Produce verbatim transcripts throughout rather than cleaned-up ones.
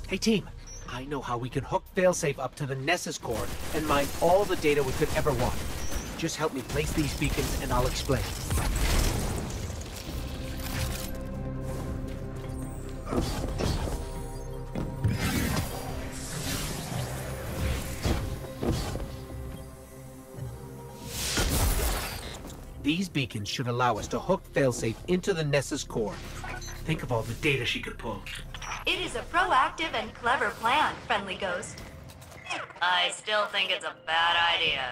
Hey team, I know how we can hook failsafe up to the Nessus core and mine all the data we could ever want. Just help me place these beacons and I'll explain. These beacons should allow us to hook failsafe into the Nessus core. Think of all the data she could pull. It is a proactive and clever plan, Friendly Ghost. I still think it's a bad idea.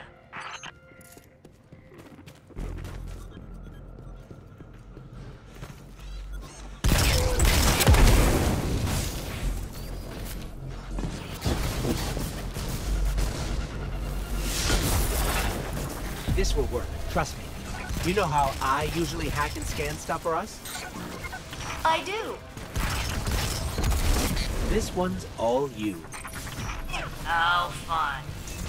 This will work, trust me. You know how I usually hack and scan stuff for us? I do. This one's all you. Oh, fun.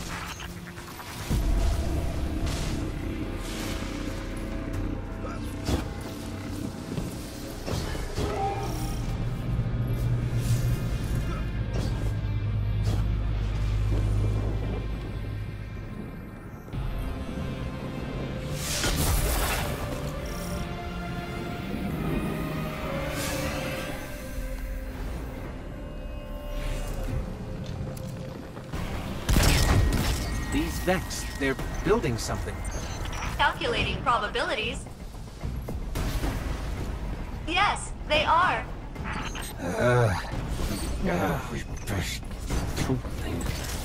These Vex, they're building something. Calculating probabilities. Yes, they are. Uh, uh, we pressed something.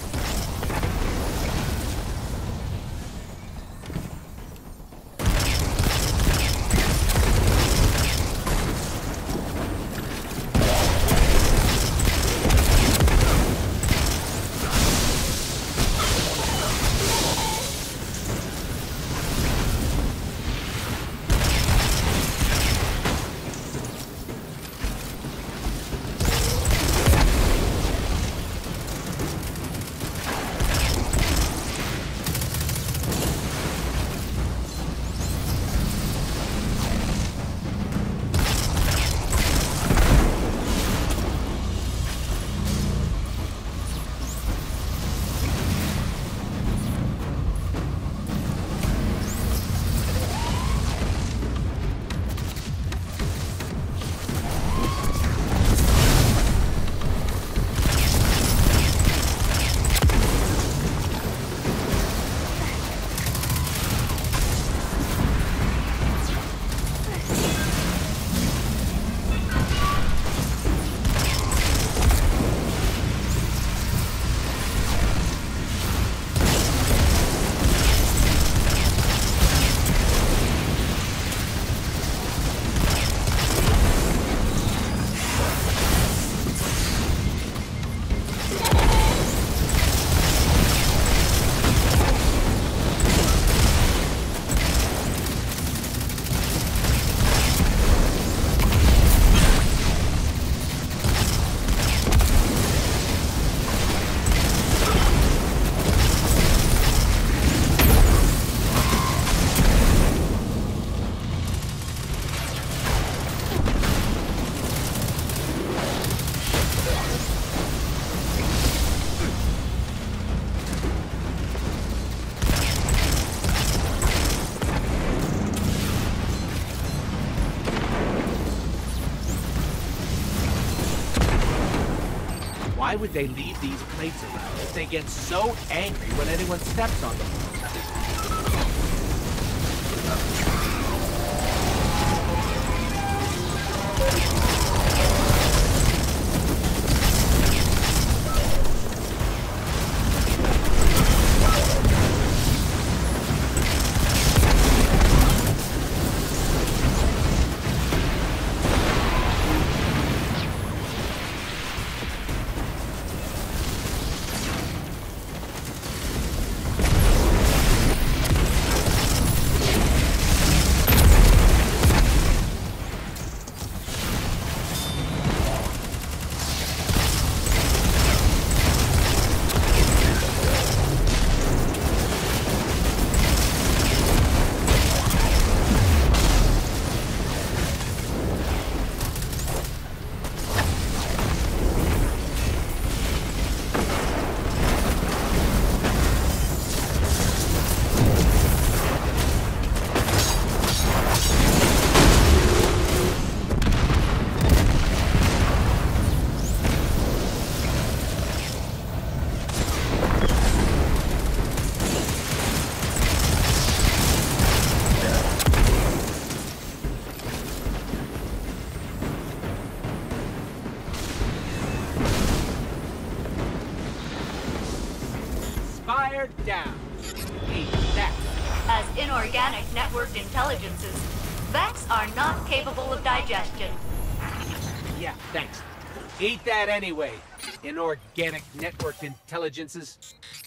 Why would they leave these plates around if they get so angry when anyone steps on them? Bear down. Eat that. As inorganic networked intelligences, Vex are not capable of digestion. Yeah, thanks. Eat that anyway. Inorganic networked intelligences.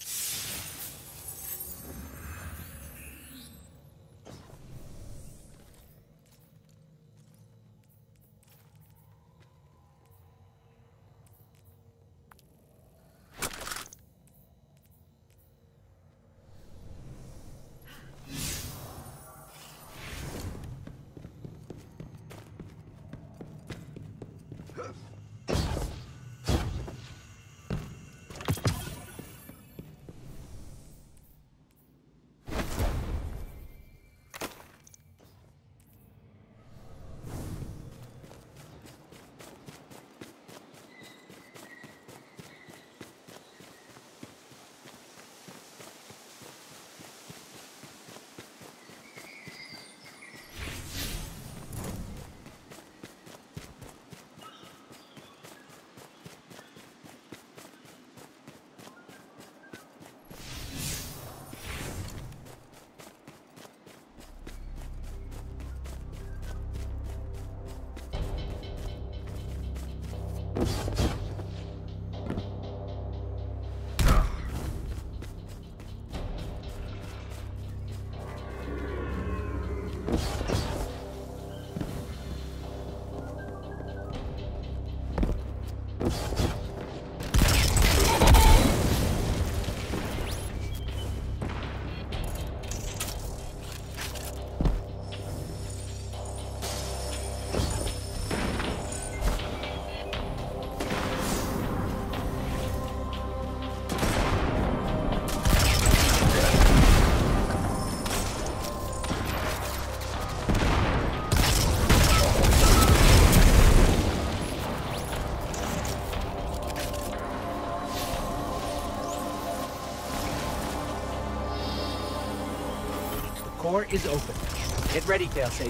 Core is open. Get ready, Failsafe.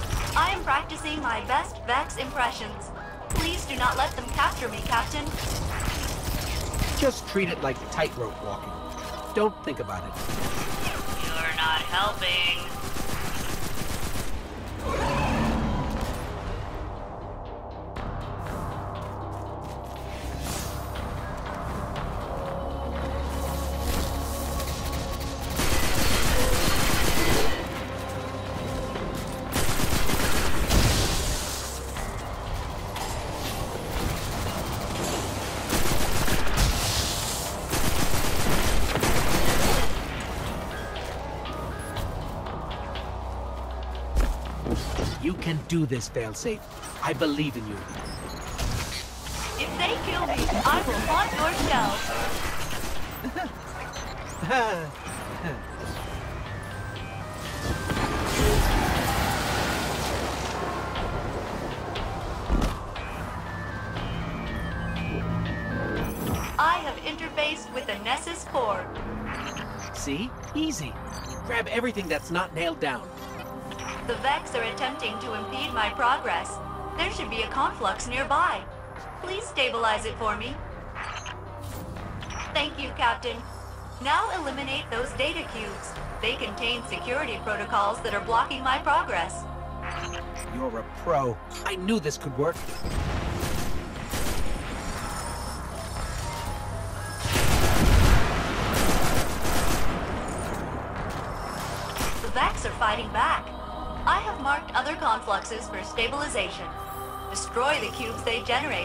I am practicing my best Vex impressions. Please do not let them capture me, Captain. Just treat it like tightrope walking. Don't think about it. You're not helping. You can do this, Failsafe. I believe in you. If they kill me, I will haunt your shell. I have interfaced with the Nessus core. See? Easy. Grab everything that's not nailed down. The Vex are attempting to impede my progress. There should be a conflux nearby. Please stabilize it for me. Thank you, Captain. Now eliminate those data cubes. They contain security protocols that are blocking my progress. You're a pro. I knew this could work. The Vex are fighting back. I have marked other confluxes for stabilization. Destroy the cubes they generate.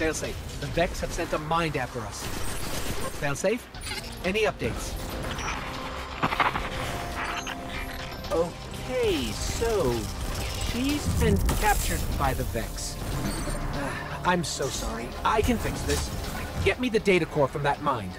Failsafe, the Vex have sent a mind after us. Failsafe, any updates? Okay, so she's been captured by the Vex. Uh, I'm so sorry. I can fix this. Get me the data core from that mind.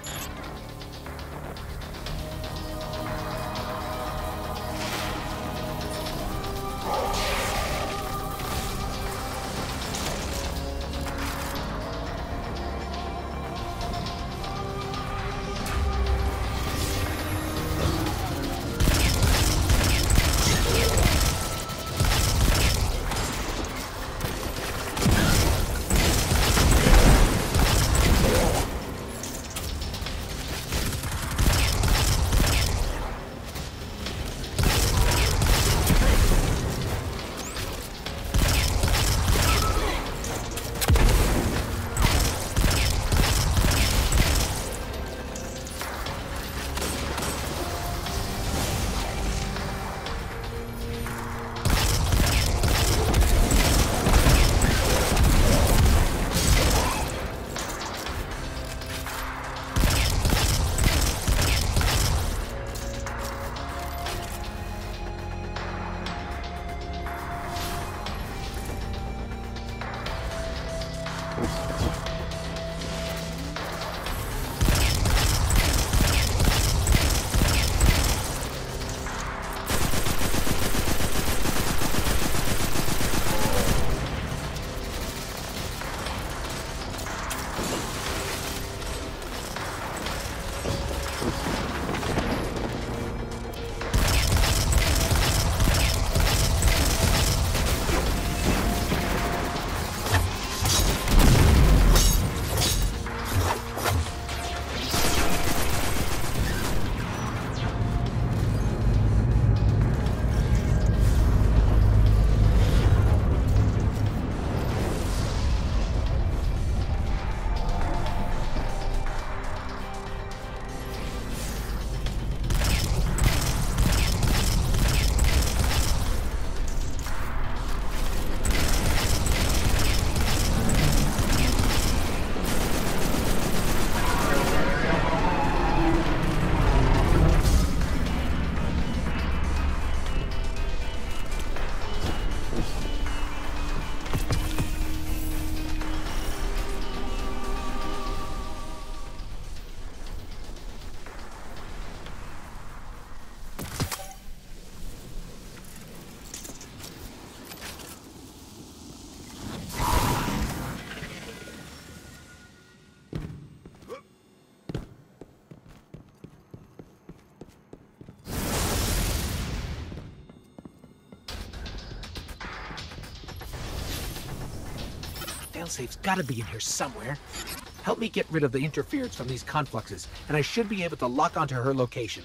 Failsafe's gotta be in here somewhere. Help me get rid of the interference from these confluxes, and I should be able to lock onto her location.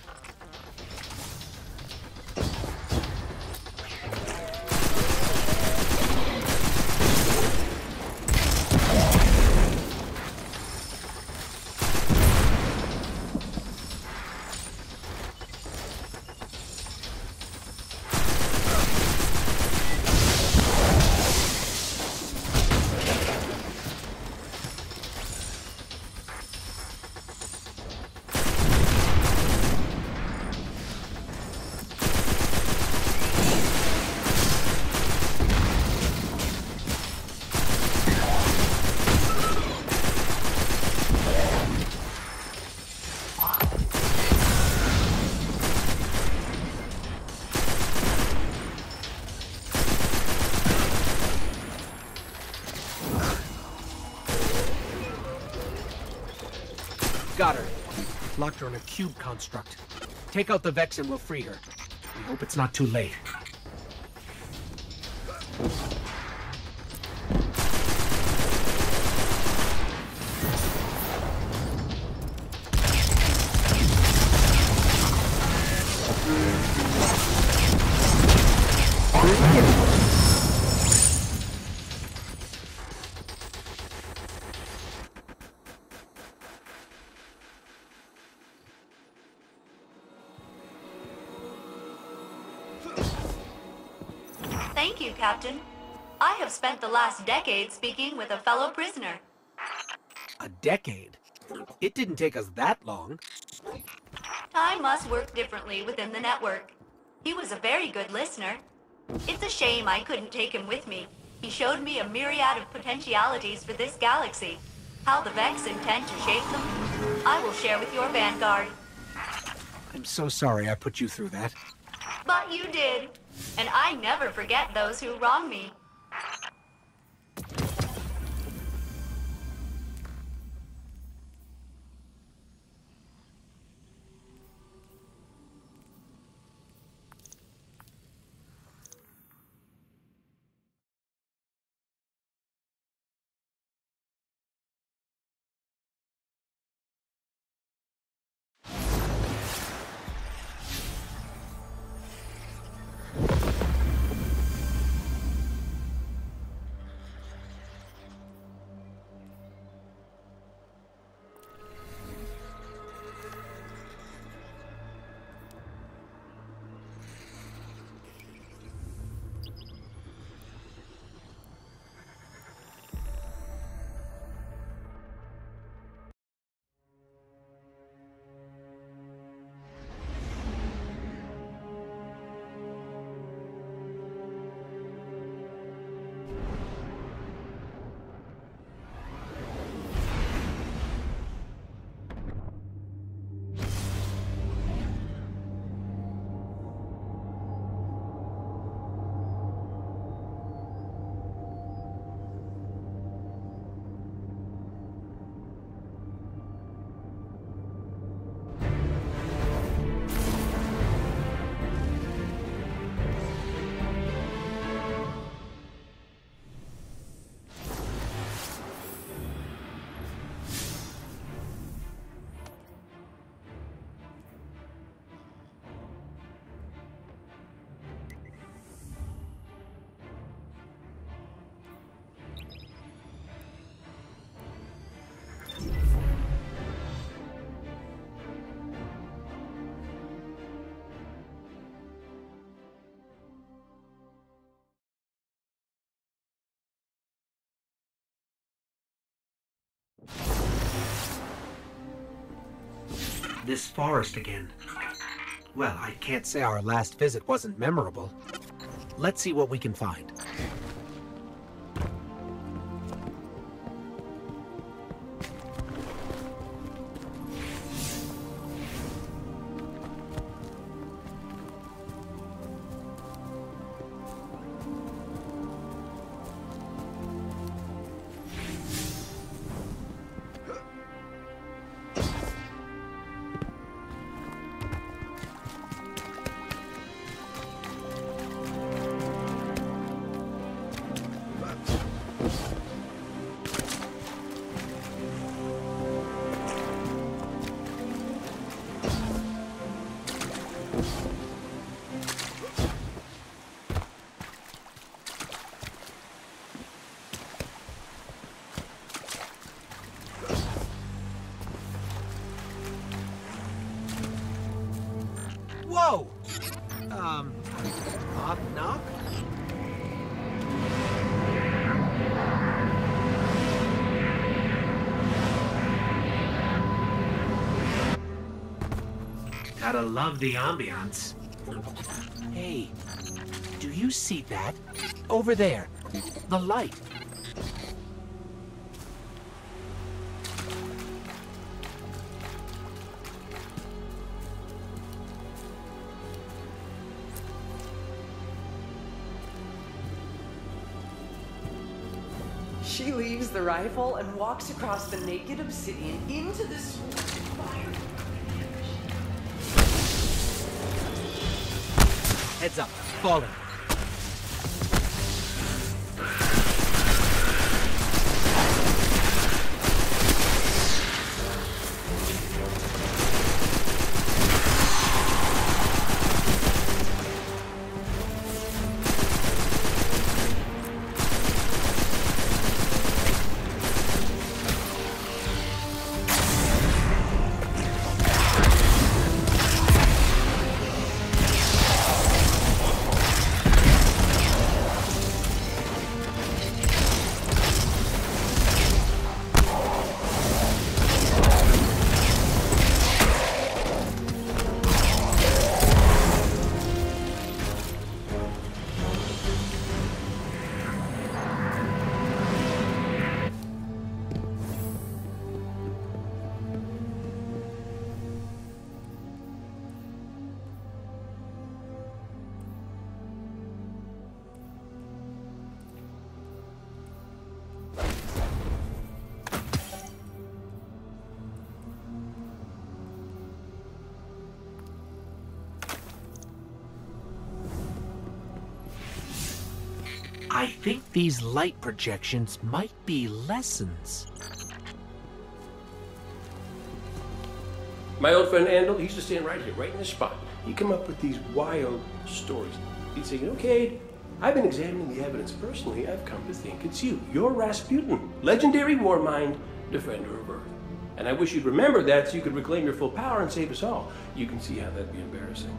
Got her. Locked her in a cube construct. Take out the Vex and we'll free her. We hope it's not too late. Thank you, Captain. I have spent the last decade speaking with a fellow prisoner. A decade? It didn't take us that long. Time must work differently within the network. He was a very good listener. It's a shame I couldn't take him with me. He showed me a myriad of potentialities for this galaxy. How the Vex intend to shape them, I will share with your vanguard. I'm so sorry I put you through that. But you did. And I never forget those who wrong me. This forest again. Well, I can't say our last visit wasn't memorable. Let's see what we can find. Whoa! Um, knock, knock? Gotta love the ambiance. Hey, do you see that? Over there, the light. She leaves the rifle and walks across the naked obsidian into the swamp fire. Heads up, falling. I think these light projections might be lessons. My old friend Andal, he used to stand right here, right in this spot. He'd come up with these wild stories. He'd say, you know, Cade, I've been examining the evidence personally. I've come to think it's you. You're Rasputin, legendary war mind, defender of Earth. And I wish you'd remember that so you could reclaim your full power and save us all. You can see how that'd be embarrassing.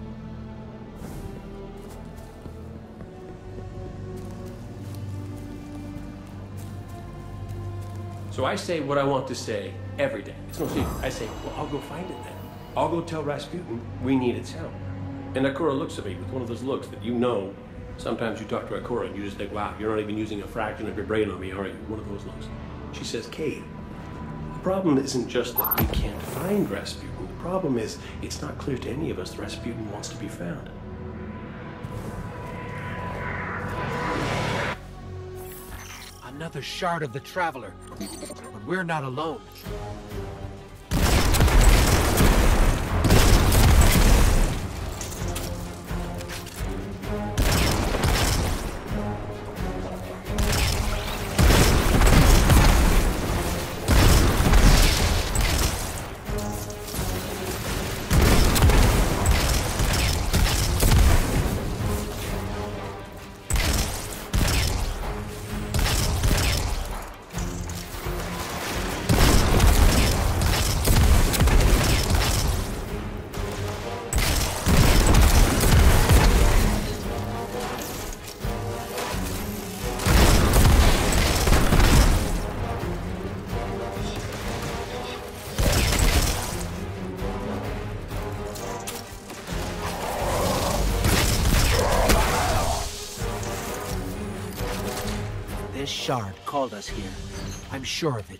So I say what I want to say every day. It's no secret. I say, well, I'll go find it then. I'll go tell Rasputin we need its help. And Akura looks at me with one of those looks that you know. Sometimes you talk to Akura and you just think, wow, you're not even using a fraction of your brain on me, are you? One of those looks. She says, Cade, the problem isn't just that we can't find Rasputin. The problem is it's not clear to any of us that Rasputin wants to be found. Another shard of the Traveler. But we're not alone. This shard called us here. I'm sure of it.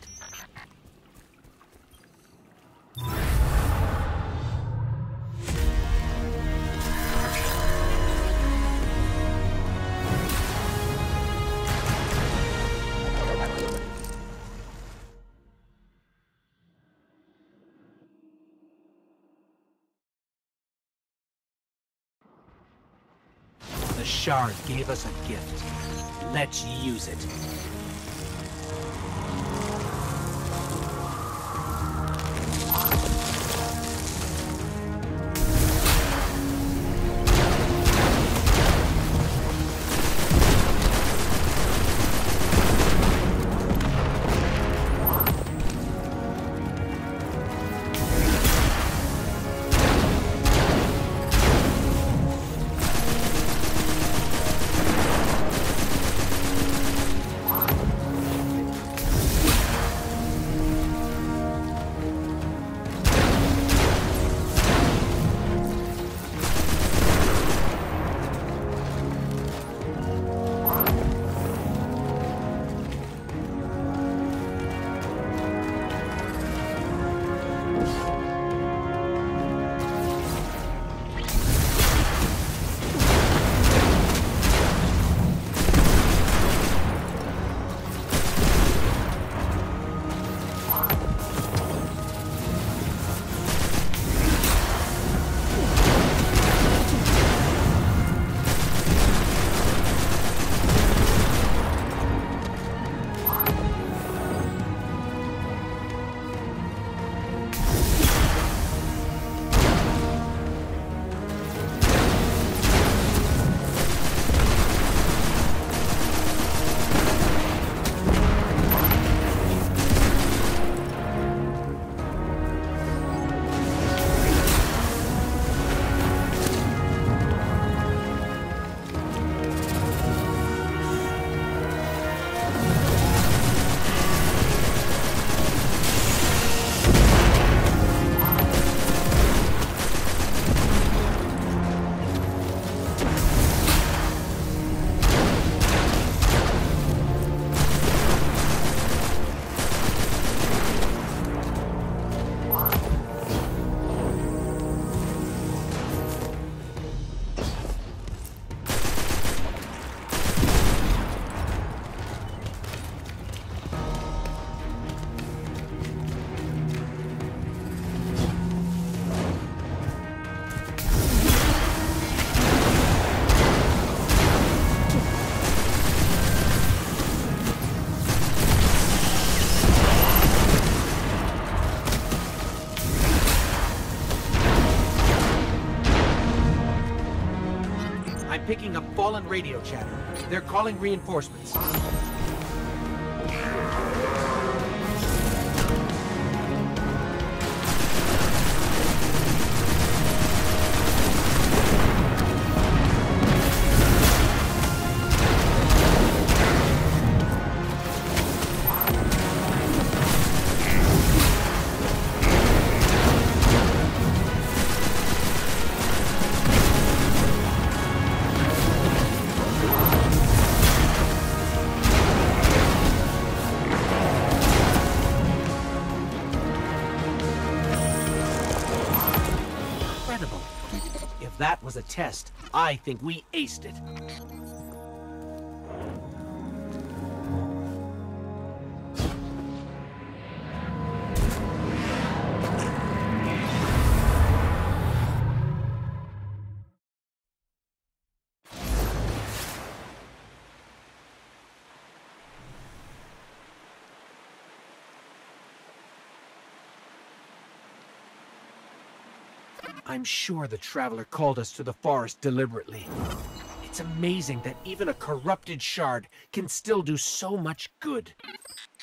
The shard gave us a gift. Let's use it. picking up fallen radio chatter. They're calling reinforcements. If that was a test, I think we aced it. I'm sure the Traveler called us to the forest deliberately. It's amazing that even a corrupted shard can still do so much good.